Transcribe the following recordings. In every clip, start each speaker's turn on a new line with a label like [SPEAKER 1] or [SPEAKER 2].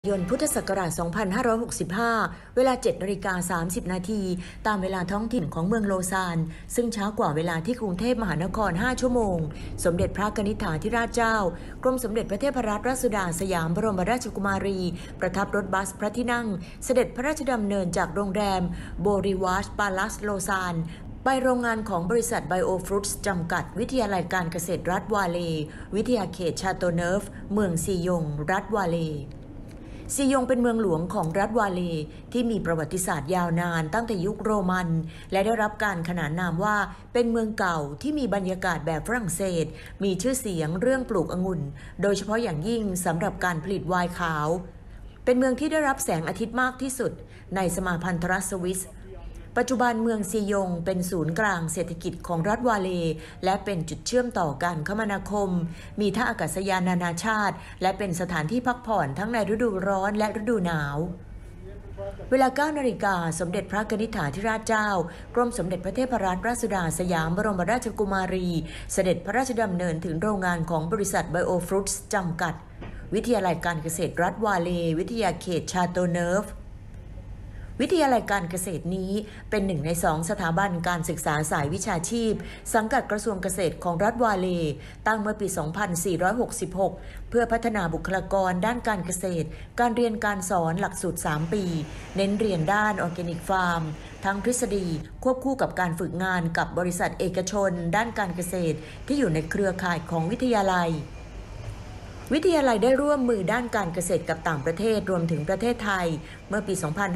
[SPEAKER 1] ยนต์พุทธศักราช 2565 เวลา 7:30 นาทีตามเวลาท้องถิ่นของเมืองโลซานซึ่งช้ากว่าเวลาที่กรุงเทพมหานคร 5 ชั่วโมงสมเด็จพระกนิษฐาธิราชเจ้ากรมสมเด็จพระเทพรัตนราชสุดาสยามบรมราชกุมารีประทับรถบัสพระที่นั่งเสด็จพระราชดำเนินจากโรงแรมโบริวาชปาลัสโลซานไปโรงงานของบริษัทไบโอฟรุตส์จำกัดวิทยาลัยการเกษตรรัฐวาเลวิทยาเขตชาโตเนิร์ฟเมืองซียงรัฐวาเลซียงเป็นเมืองหลวงของรัฐวาเลที่มีประวัติศาสตร์ยาวนานตั้งแต่ยุคโรมันและได้รับการขนานนามว่าเป็นเมืองเก่าที่มีบรรยากาศแบบฝรั่งเศสมีชื่อเสียงเรื่องปลูกองุ่นโดยเฉพาะอย่างยิ่งสำหรับการผลิตไวน์ขาวเป็นเมืองที่ได้รับแสงอาทิตย์มากที่สุดในสมาพันธรัฐสวิสปัจจุบันเมืองซียงเป็นศูนย์กลางเศรษฐกิจของรัฐวาเลและเป็นจุดเชื่อมต่อการคมนาคมมีท่าอากาศยานนานาชาติและเป็นสถานที่พักผ่อนทั้งในฤดูร้อนและฤดูหนาวเวลา 9 นาฬิกาสมเด็จพระกนิษฐาธิราชเจ้ากรมสมเด็จพระเทพรัตนราชสุดาสยามบรมราชกุมารีเสด็จพระราชดำเนินถึงโรงงานของบริษัทไบโอฟรุตส์จำกัดวิทยาลัยการเกษตรรัฐวาเลวิทยาเขตชาโตเนิร์ฟวิทยาลัยการเกษตรนี้เป็น1 ใน 2สถาบันการศึกษาสายวิชาชีพสังกัดกระทรวงเกษตรของรัฐวาเลตั้งเมื่อปี 2466 เพื่อพัฒนาบุคลากรด้านการเกษตรการเรียนการสอนหลักสูตร 3 ปีเน้นเรียนด้านออร์แกนิกฟาร์มทั้งทฤษฎีควบคู่กับการฝึกงานกับบริษัทเอกชนด้านการเกษตรที่อยู่ในเครือข่ายของวิทยาลัยได้ร่วมมือด้านการเกษตรกับต่างประเทศรวมถึงประเทศไทยเมื่อปี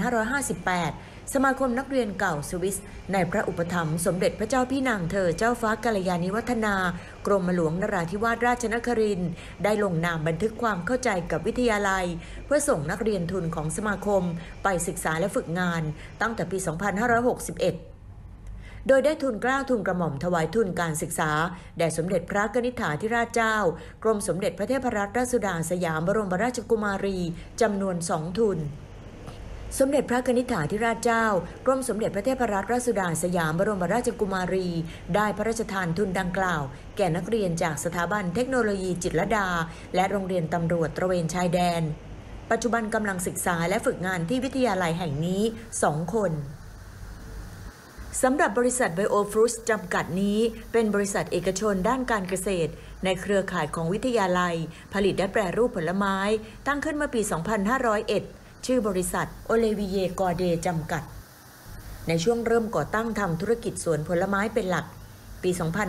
[SPEAKER 1] 2558 สมาคมนักเรียนเก่าสวิสในพระอุปถัมภ์สมเด็จพระเจ้าพี่นางเธอเจ้าฟ้ากัลยาณิวัฒนากรมหลวงนราธิวาสราชนครินทร์ได้ลงนามบันทึกความเข้าใจกับวิทยาลัยเพื่อส่งนักเรียนทุนของสมาคมไปศึกษาและฝึกงานตั้งแต่ปี 2561โดยได้ทุนเกล้าทุนกระหม่อมถวายทุนการศึกษาแด่สมเด็จพระกนิษฐาธิราชเจ้ากรมสมเด็จพระเทพรัตนราชสุดาสยามบรมราชกุมารีจำนวน2 ทุนสมเด็จพระกนิษฐาธิราชเจ้ากรมสมเด็จพระเทพรัตนราชสุดาสยามบรมราชกุมารีได้พระราชทานทุนดังกล่าวแก่นักเรียนจากสถาบันเทคโนโลยีจิตรลดาและโรงเรียนตำรวจตระเวนชายแดนปัจจุบันกำลังศึกษาและฝึกงานที่วิทยาลัยแห่งนี้2 คนสำหรับบริษัทไบโอฟรุตส์จำกัดนี้เป็นบริษัทเอกชนด้านการเกษตรในเครือข่ายของวิทยาลัยผลิตและแปรรูปผลไม้ตั้งขึ้นเมื่อปี 2501 ชื่อบริษัทโอเลวิเยกอเดจำกัดในช่วงเริ่มก่อตั้งทำธุรกิจสวนผลไม้เป็นหลักปี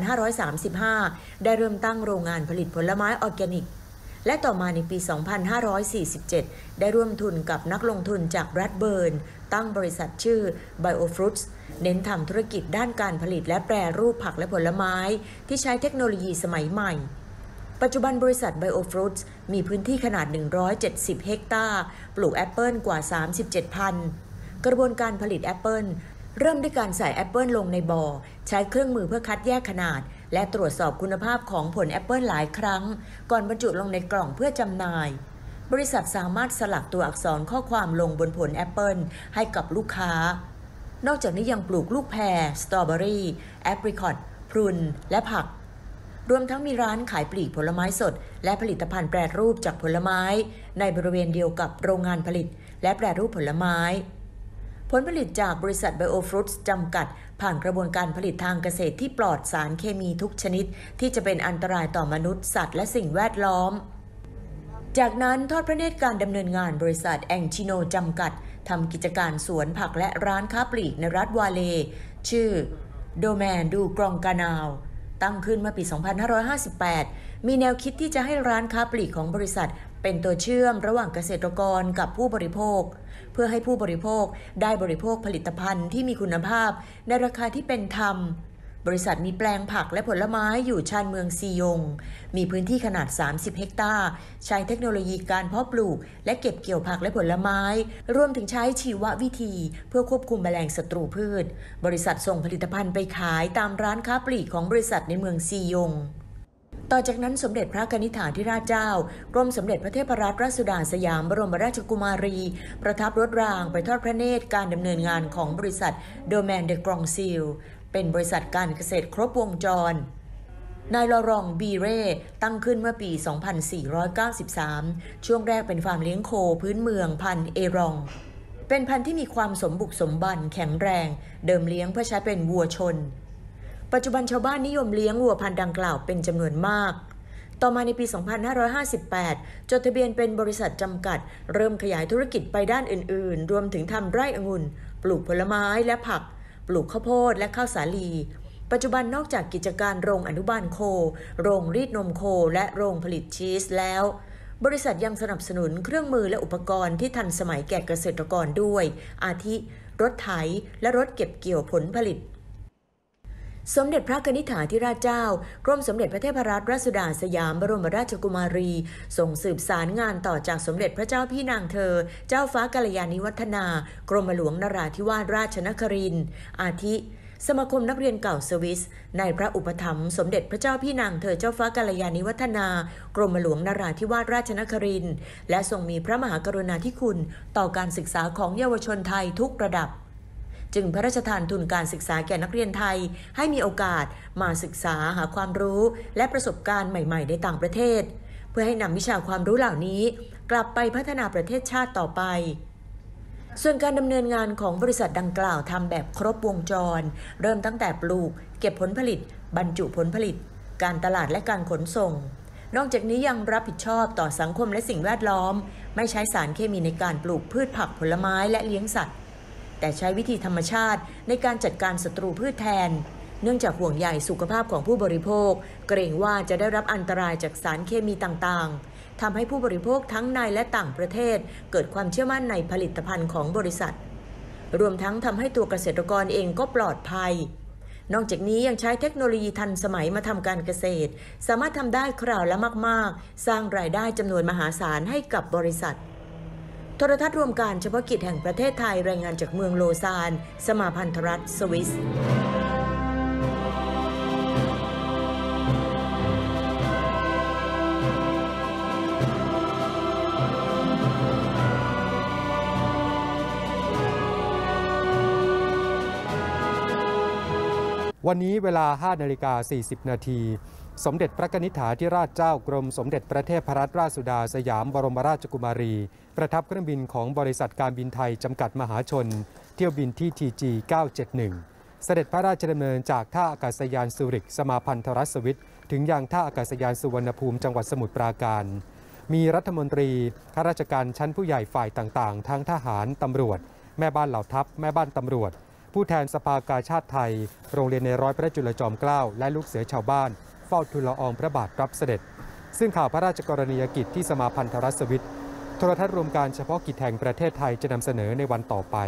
[SPEAKER 1] 2535 ได้เริ่มตั้งโรงงานผลิตผลไม้ออร์แกนิกและต่อมาในปี 2547 ได้ร่วมทุนกับนักลงทุนจากรัฐเบิร์นตั้งบริษัทชื่อ BioFruits เน้นทำธุรกิจด้านการผลิตและแปรรูปผักและผลไม้ที่ใช้เทคโนโลยีสมัยใหม่ปัจจุบันบริษัท BioFruits มีพื้นที่ขนาด 170 เฮกตาร์ปลูกแอปเปิลกว่า 37 พันธุ์กระบวนการผลิตแอปเปิลเริ่มด้วยการใส่แอปเปิลลงในบ่อใช้เครื่องมือเพื่อคัดแยกขนาดและตรวจสอบคุณภาพของผลแอปเปิลหลายครั้งก่อนบรรจุลงในกล่องเพื่อจำหน่ายบริษัทสามารถสลักตัวอักษรข้อความลงบนผลแอปเปิลให้กับลูกค้านอกจากนี้ยังปลูกลูกแพรสตรอเบอรี่แอปริคอตพรุนและผักรวมทั้งมีร้านขายปลีกผลไม้สดและผลิตภัณฑ์แปรรูปจากผลไม้ในบริเวณเดียวกับโรงงานผลิตและแปรรูปผลไม้ผลผลิตจากบริษัทไบโอฟรุตส์จำกัดผ่านกระบวนการผลิตทางเกษตรที่ปลอดสารเคมีทุกชนิดที่จะเป็นอันตรายต่อมนุษย์สัตว์และสิ่งแวดล้อมจากนั้นทอดพระเนตรการดำเนินงานบริษัทแองชิโนจำกัดทำกิจการสวนผักและร้านค้าปลีกในรัฐวาเลชื่อโดแมนดูกรองกานาวตั้งขึ้นเมื่อปี 2558 มีแนวคิดที่จะให้ร้านค้าปลีกของบริษัทเป็นตัวเชื่อมระหว่างเกษตรกรกับผู้บริโภคเพื่อให้ผู้บริโภคได้บริโภคผลิตภัณฑ์ที่มีคุณภาพในราคาที่เป็นธรรมบริษัทมีแปลงผักและผลไม้อยู่ชานเมืองซียงมีพื้นที่ขนาด 30 เฮกตาร์ใช้เทคโนโลยีการเพาะปลูกและเก็บเกี่ยวผักและผลไม้รวมถึงใช้ชีววิธีเพื่อควบคุมแมลงศัตรูพืชบริษัทส่งผลิตภัณฑ์ไปขายตามร้านค้าปลีกของบริษัทในเมืองซียงต่อจากนั้นสมเด็จพระกนิษฐาธิราชเจ้ากรมสมเด็จพระเทพรัตนราชสุดาสยามบรมราชกุมารีประทับรถรางไปทอดพระเนตรการดำเนินงานของบริษัทโดแมนเดกรองซิลเป็นบริษัทการเกษตรครบวงจรนายลอรองบีเร่ตั้งขึ้นเมื่อปี 2493 ช่วงแรกเป็นฟาร์มเลี้ยงโคพื้นเมืองพันธุ์เอรองเป็นพันธุ์ที่มีความสมบุกสมบันแข็งแรงเดิมเลี้ยงเพื่อใช้เป็นวัวชนปัจจุบันชาวบ้านนิยมเลี้ยงวัวพันธุ์ดังกล่าวเป็นจำนวนมากต่อมาในปี 2558 จดทะเบียนเป็นบริษัทจำกัดเริ่มขยายธุรกิจไปด้านอื่นๆรวมถึงทำไร่องุ่นปลูกผลไม้และผักปลูกข้าวโพดและข้าวสาลีปัจจุบันนอกจากกิจการโรงอนุบาลโคโรงรีดนมโคและโรงผลิตชีสแล้วบริษัทยังสนับสนุนเครื่องมือและอุปกรณ์ที่ทันสมัยแก่เกษตรกรด้วยอาทิรถไถและรถเก็บเกี่ยวผลผลิตสมเด็จพระกนิษฐาธิราชเจ้ากรมสมเด็จพระเทพรัตนราชสุดาสยามบรมราชกุมารีส่งสืบสารงานต่อจากสมเด็จพระเจ้าพี่นางเธอเจ้าฟ้ากัลยาณิวัฒนากรมหลวงนราธิวาสราชนครินทร์อาทิสมาคมนักเรียนเก่าสวิสในพระอุปถัมภ์สมเด็จพระเจ้าพี่นางเธอเจ้าฟ้ากัลยาณิวัฒนากรมหลวงนราธิวาสราชนครินทร์และทรงมีพระมหากรุณาธิคุณต่อการศึกษาของเยาวชนไทยทุกระดับจึงพระราชทานทุนการศึกษาแก่นักเรียนไทยให้มีโอกาสมาศึกษาหาความรู้และประสบการณ์ใหม่ๆในต่างประเทศเพื่อให้นำวิชาความรู้เหล่านี้กลับไปพัฒนาประเทศชาติต่อไปส่วนการดำเนินงานของบริษัทดังกล่าวทำแบบครบวงจรเริ่มตั้งแต่ปลูกเก็บผลผลิตบรรจุผลผลิตการตลาดและการขนส่งนอกจากนี้ยังรับผิดชอบต่อสังคมและสิ่งแวดล้อมไม่ใช้สารเคมีในการปลูกพืชผักผลไม้และเลี้ยงสัตว์แต่ใช้วิธีธรรมชาติในการจัดการศัตรูพืชแทนเนื่องจากห่วงใยสุขภาพของผู้บริโภคเกรงว่าจะได้รับอันตรายจากสารเคมีต่างๆทำให้ผู้บริโภคทั้งในและต่างประเทศเกิดความเชื่อมั่นในผลิตภัณฑ์ของบริษัทรวมทั้งทำให้ตัวเกษตรกรเองก็ปลอดภัยนอกจากนี้ยังใช้เทคโนโลยีทันสมัยมาทำการเกษตรสามารถทำได้คราวละมากๆสร้างรายได้จำนวนมหาศาลให้กับบริษัทโทรทัศน์รวมการเฉพาะกิจแห่งประเทศไทยรายงานจากเมืองโลซานสมาพันธรัฐสวิส
[SPEAKER 2] วันนี้เวลา 5:40 นาทีสมเด็จพระกนิษฐาธิราชเจ้ากรมสมเด็จพระเทพรัตนราชสุดาสยามบรมราชกุมารีประทับเครื่องบินของบริษัทการบินไทยจำกัดมหาชนเที่ยวบินที่ TG 971เสด็จพระราชดำเนินจากท่าอากาศยานซูริกสมาพันธรัฐสวิสถึงยังท่าอากาศยานสุวรรณภูมิจังหวัดสมุทรปราการมีรัฐมนตรีข้าราชการชั้นผู้ใหญ่ฝ่ายต่างๆทั้งทหารตำรวจแม่บ้านเหล่าทัพแม่บ้านตำรวจผู้แทนสภากาชาติไทยโรงเรียนในร้อยพระจุลจอมเกล้าและลูกเสือชาวบ้านเฝ้าทูลละอองพระบาทรับเสด็จซึ่งข่าวพระราชกรณียกิจที่สมาพันธรัฐสวิสโทรทัศน์รวมการเฉพาะกิจแห่งประเทศไทยจะนำเสนอในวันต่อไป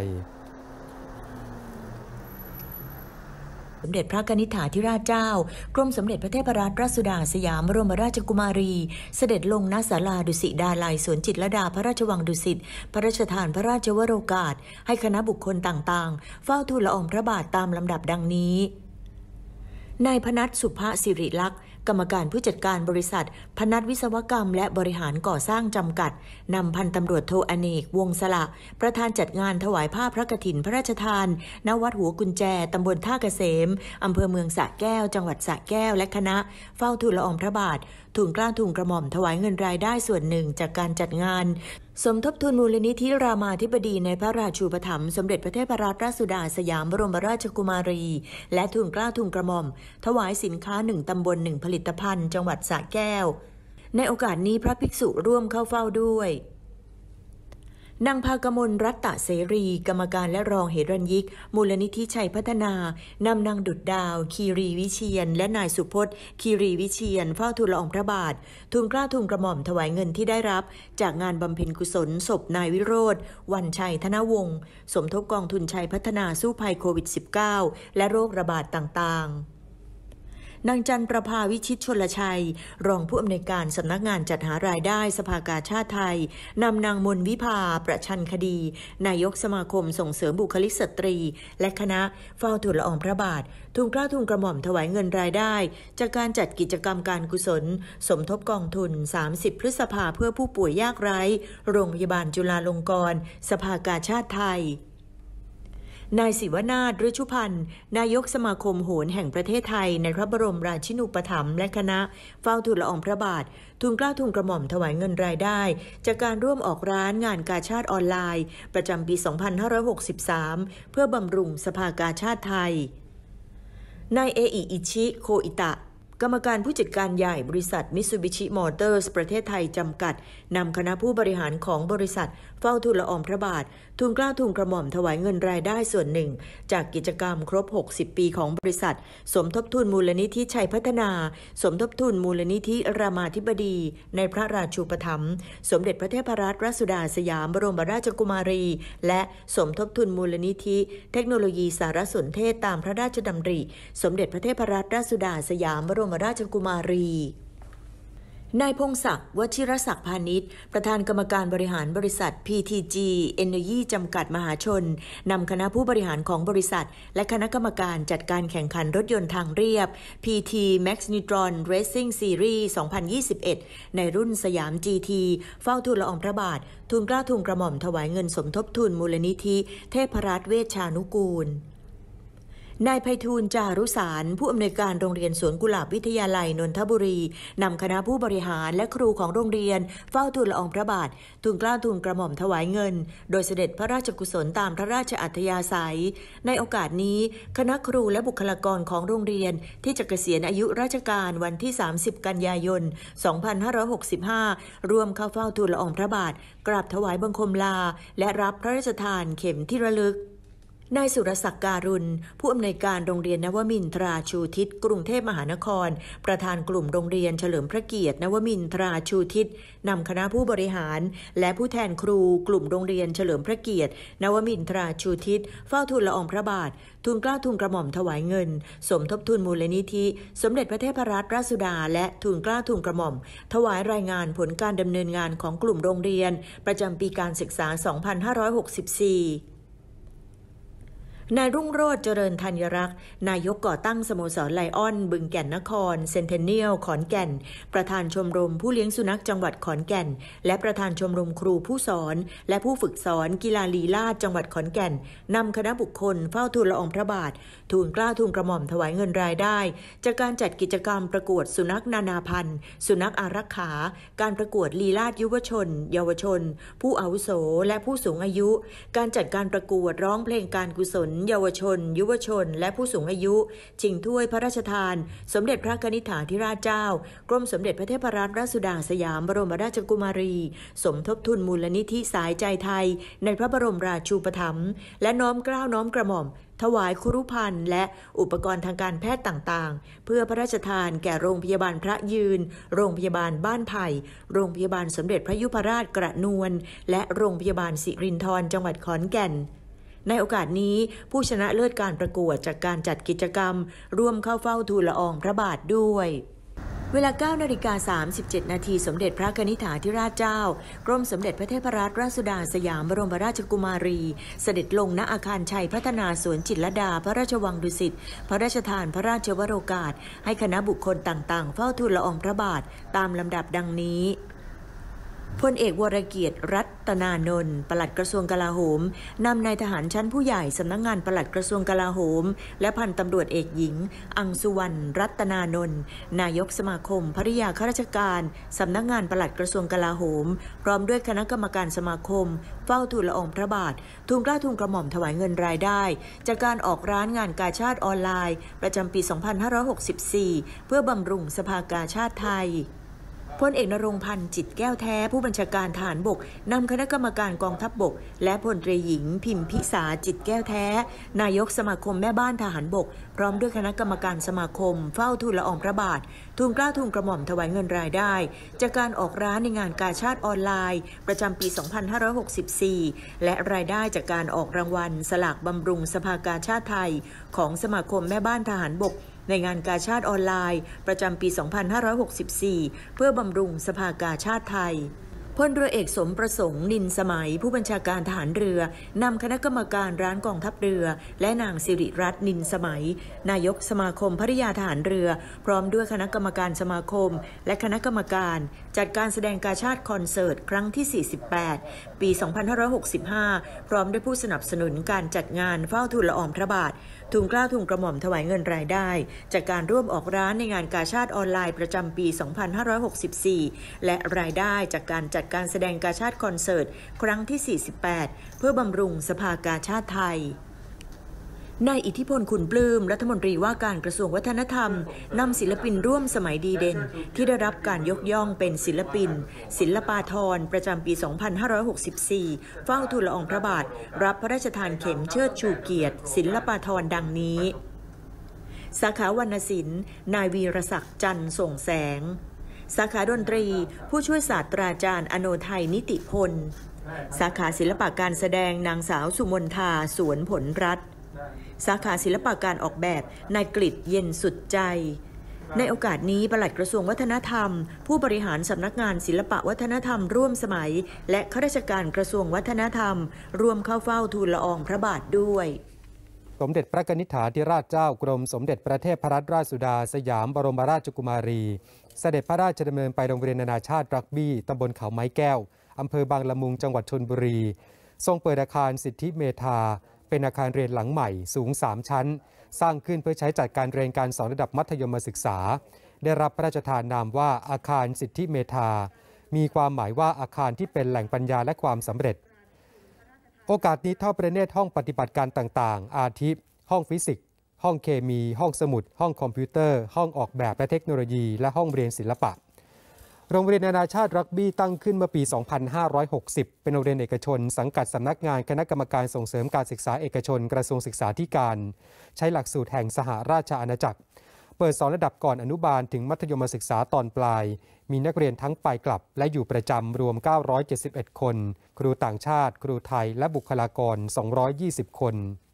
[SPEAKER 1] สมเด็จพระกนิษฐาธิราชเจ้ากรมสมเด็จพระเทพรัตนราชสุดาสยามบรมราชกุมารีเสด็จลงณศาลาดุสิตดาลัยสวนจิตรลดาพระราชวังดุสิตพระราชทานพระราชวโรกาสให้คณะบุคคลต่างๆเฝ้าทูลละอองพระบาทตามลำดับดังนี้นายพนัสสุภสิริลักษณ์กรรมการผู้จัดการบริษัทพนัสวิศวกรรมและบริหารก่อสร้างจำกัดนำพันตำรวจโทอเนกวงสละประธานจัดงานถวายผ้าพระกฐินพระราชทานณวัดหัวกุญแจตำบลท่าเกษมอำเภอเมืองสระแก้วจังหวัดสระแก้วและคณะเฝ้าทูลละอองพระบาททูลเกล้าทูลกระหม่อมถวายเงินรายได้ส่วนหนึ่งจากการจัดงานสมทบทุนมูลนิธิรามาธิบดีในพระราชูปถัมภ์สมเด็จพระเทพรัตนราชสุดาสยามบรมราชกุมารีและทูลเกล้าทูลกระหม่อมถวายสินค้า1ตำบล1ผลิตภัณฑ์จังหวัดสระแก้วในโอกาสนี้พระภิกษุร่วมเข้าเฝ้าด้วยนางภากมลรัตตะเสรีกรรมการและรองเหรัญยิกมูลนิธิชัยพัฒนานำนางดุจดาวคีรีวิเชียนและนายสุพจน์คีรีวิเชียนเฝ้าทูลละอองพระบาททูลเกล้าทูลกระหม่อมถวายเงินที่ได้รับจากงานบำเพ็ญกุศลศพนายวิโรจน์วรรณชัยธนวงศ์สมทบกองทุนชัยพัฒนาสู้ภัยโควิด -19 และโรคระบาดต่างๆนางจันประภาวิชิตชลชัยรองผู้อำนวยการสำนักงานจัดหารายได้สภากาชาติไทยนำนางมนวิภาประชันคดีนายกสมาคมส่งเสริมบุคลิกสตรีและคณะเฝ้าทูลละอองพระบาททูลเกล้าทูลกระหม่อมถวายเงินรายได้จากการจัดกิจกรรมการกุศลสมทบกองทุน30พฤษภาเพื่อผู้ป่วยยากไร้โรงพยาบาลจุฬาลงกรณ์สภากาชาติไทยนายศิวนาถ ฤชุพันธ์นายกสมาคมโหรแห่งประเทศไทยในพระบรมราชินูปถัมภ์และคณะเฝ้าทูลละอองพระบาททูลเกล้าทูลกระหม่อมถวายเงินรายได้จากการร่วมออกร้านงานกาชาดออนไลน์ประจำปี 2563 เพื่อบำรุงสภากาชาดไทยนายเออิชิ โคอิตะกรรมการผู้จัดการใหญ่บริษัทมิตซูบิชิมอเตอร์สประเทศไทยจำกัดนำคณะผู้บริหารของบริษัทเฝ้าทูลละอองพระบาททูลเกล้าทูลกระหม่อมถวายเงินรายได้ส่วนหนึ่งจากกิจกรรมครบ 60 ปีของบริษัทสมทบทุนมูลนิธิชัยพัฒนาสมทบทุนมูลนิธิรามาธิบดีในพระราชูปถัมภ์สมเด็จพระเทพรัตนราชสุดาสยามบรมราชกุมารีและสมทบทุนมูลนิธิเทคโนโลยีสารสนเทศตามพระราชดำริสมเด็จพระเทพรัตนราชสุดาสยามบรมราชกุมารีนายพงศักดิ์ วชิรศักดิ์พาณิชย์ประธานกรรมการบริหารบริษัท PTG Energy จำกัดมหาชนนำคณะผู้บริหารของบริษัทและคณะกรรมการจัดการแข่งขันรถยนต์ทางเรียบ PT Max Nitron Racing Series 2021 ในรุ่นสยาม GT เฝ้าทูลละอองพระบาททูลเกล้าทูลกระหม่อมถวายเงินสมทบทุนมูลนิธิเทพรัตน์เวชชานุกูลนายไพฑูรย์ จารุสารผู้อำนวยการโรงเรียนสวนกุหลาบวิทยาลัยนนทบุรีนำคณะผู้บริหารและครูของโรงเรียนเฝ้าทูลละอองพระบาททูลเกล้าทูลกระหม่อมถวายเงินโดยเสด็จพระราชกุศลตามพระราชอัธยาศัยในโอกาสนี้คณะครูและบุคลากรของโรงเรียนที่จะเกษียณอายุราชการวันที่ 30 กันยายน 2565 ร่วมเข้าเฝ้าทูลละอองพระบาทกราบถวายบังคมลาและรับพระราชทานเข็มที่ระลึกนายสุรศักดิ์ การุณผู้อำนวยการโรงเรียนนวมินทราชูทิศกรุงเทพมหานครประธานกลุ่มโรงเรียนเฉลิมพระเกียรตินวมินทราชูทิศนำคณะผู้บริหารและผู้แทนครูกลุ่มโรงเรียนเฉลิมพระเกียรตินวมินทราชูทิศเฝ้าทูลละอองพระบาททูลเกล้าทูลกระหม่อมถวายเงินสมทบทุนมูลนิธิสมเด็จพระเทพรัตนราชสุดาและทูลเกล้าทูลกระหม่อมถวายรายงานผลการดำเนินงานของกลุ่มโรงเรียนประจำปีการศึกษา 2564นายรุ่งโรจน์เจริญธัญรักษ์นายกก่อตั้งสโมสรไลออนบึงแก่นนครเซนเทนเนียลขอนแก่นประธานชมรมผู้เลี้ยงสุนัขจังหวัดขอนแก่นและประธานชมรมครูผู้สอนและผู้ฝึกสอนกีฬาลีลาศจังหวัดขอนแก่นนำคณะบุคคลเฝ้าทูลละอองพระบาททูลเกล้าทูลกระหม่อมถวายเงินรายได้จากการจัดกิจกรรมประกวดสุนัขนานาพันธุ์สุนัขอารักขาการประกวดลีลาศยุวชนเยาวชนผู้อาวุโสและผู้สูงอายุการจัดการประกวดร้องเพลงการกุศลเยาวชนยุวชนและผู้สูงอายุชิงถ้วยพระราชทานสมเด็จพระกนิษฐาธิราชเจ้ากรมสมเด็จพระเทพรัตนราชสุดาสยามบรมราชกุมารีสมทบทุนมูลนิธิสายใจไทยในพระบรมราชูปถัมภ์และน้อมเกล้าน้อมกระหม่อมถวายครุภัณฑ์และอุปกรณ์ทางการแพทย์ต่างๆเพื่อพระราชทานแก่โรงพยาบาลพระยืนโรงพยาบาลบ้านไผ่โรงพยาบาลสมเด็จพระยุพราชกระนวลและโรงพยาบาลสิรินธรจังหวัดขอนแก่นในโอกาสนี้ผู้ชนะเลิศการประกวดจากการจัดกิจกรรมร่วมเข้าเฝ้าทูลละอองพระบาทด้วยเวลา 9:37 นาทีสมเด็จพระกนิษฐาธิราชเจ้ากรมสมเด็จพระเทพรัตนราชสุดาสยามบรมราชกุมารีเสด็จลงณอาคารชัยพัฒนาสวนจิตรลดาพระราชวังดุสิตพระราชทานพระราชวโรกาสให้คณะบุคคลต่างๆเฝ้าทูลละอองพระบาทตามลำดับดังนี้พลเอกวรเกียรติรัตนานนท์ปลัดกระทรวงกลาโหมนำนายทหารชั้นผู้ใหญ่สำนักงานปลัดกระทรวงกลาโหมและพันตำรวจเอกหญิงอังสุวรรณรัตนานนท์นายกสมาคมภริยาข้าราชการสำนักงานปลัดกระทรวงกลาโหมพร้อมด้วยคณะกรรมการสมาคมเฝ้าทูลละอองพระบาททูลเกล้าทูลกระหม่อมถวายเงินรายได้จากการออกร้านงานกาชาดออนไลน์ประจำปี 2564 เพื่อบำรุงสภากาชาดไทยพลเอกณรงค์พันธ์จิตแก้วแท้ผู้บัญชาการทหารบกนำคณะกรรมการกองทัพบกและพลตรีหญิงพิมพิสาจิตแก้วแท้นายกสมาคมแม่บ้านทหารบกพร้อมด้วยคณะกรรมการสมาคมเฝ้าทูลละอองพระบาททูลเกล้าทูลกระหม่อมถวายเงินรายได้จากการออกร้านในงานกาชาดออนไลน์ประจำปี 2564 และรายได้จากการออกรางวัลสลากบำรุงสภากาชาดไทยของสมาคมแม่บ้านทหารบกในงานกาชาดออนไลน์ประจำปี 2564 เพื่อบำรุงสภากาชาดไทยพลเรือเอกสมประสงค์นินสมัยผู้บัญชาการทหารเรือนำคณะกรรมการร้านกองทัพเรือและนางสิริรัตน์นินสมัยนายกสมาคมภริยาทหารเรือพร้อมด้วยคณะกรรมการสมาคมและคณะกรรมการจัดการแสดงกาชาดคอนเสิร์ตครั้งที่ 48 ปี 2565 พร้อมด้วยผู้สนับสนุนการจัดงานเฝ้าทูลละอองพระบาททูลเกล้าทูลกระหม่อมถวายเงินรายได้จากการร่วมออกร้านในงานกาชาดออนไลน์ประจำปี 2564 และรายได้จากการจัดการแสดงกาชาดคอนเสิร์ตครั้งที่ 48 เพื่อบำรุงสภากาชาดไทยนายอิทธิพล ขุนปลื้มรัฐมนตรีว่าการกระทรวงวัฒนธรรมนำศิลปินร่วมสมัยดีเด่นที่ได้รับการยกย่องเป็นศิลปินศิลปาภรณ์ประจำปี 2564 เฝ้าทูลละอองพระบาทรับพระราชทานเข็มเชิดชูเกียรติศิลปาภรณ์ดังนี้สาขาวรรณศิลป์นายวีรศักดิ์จันทร์ส่งแสงสาขาดนตรีผู้ช่วยศาสตราจารย์อโนไทยนิติพลสาขาศิลปะการแสดงนางสาวสุมนทาสวนผลรัตน์สาขาศิลปะการออกแบบนายกฤษเย็นสุดใจในโอกาสนี้ปลัดกระทรวงวัฒนธรรมผู้บริหารสำนักงานศิลปะวัฒนธรรมร่วมสมัยและข้าราชการกระทรวงวัฒนธรรมร่วมเข้าเฝ้าทูลละอองพระบาทด้วย
[SPEAKER 2] สมเด็จพระกนิษฐาธิราชเจ้ากรมสมเด็จพระเทพรัตนราชสุดาสยามบรมราชกุมารีเสด็จพระราชดำเนินไปโรงเรียนนานาชาติรักบี้ตำบลเขาไม้แก้วอำเภอบางละมุงจังหวัดชลบุรีทรงเปิดอาคารสิทธิเมธาเป็นอาคารเรียนหลังใหม่สูง3ชั้นสร้างขึ้นเพื่อใช้จัดการเรียนการสอนระดับมัธยมศึกษาได้รับพระราชทานนามว่าอาคารสิทธิเมธามีความหมายว่าอาคารที่เป็นแหล่งปัญญาและความสำเร็จโอกาสนี้ทอดพระเนตรห้องปฏิบัติการต่างๆอาทิห้องฟิสิกส์ห้องเคมีห้องสมุดห้องคอมพิวเตอร์ห้องออกแบบและเทคโนโลยีและห้องเรียนศิลปะโรงเรียนนานาชาติรักบี้ตั้งขึ้นเมื่อปี 2560 เป็นโรงเรียนเอกชนสังกัดสำนักงานคณะกรรมการส่งเสริมการศึกษาเอกชนกระทรวงศึกษาธิการใช้หลักสูตรแห่งสหราชอาณาจักรเปิดสอนระดับก่อนอนุบาลถึงมัธยมศึกษาตอนปลายมีนักเรียนทั้งไปกลับและอยู่ประจำรวม 971 คนครูต่างชาติครูไทยและบุคลากร 220 คน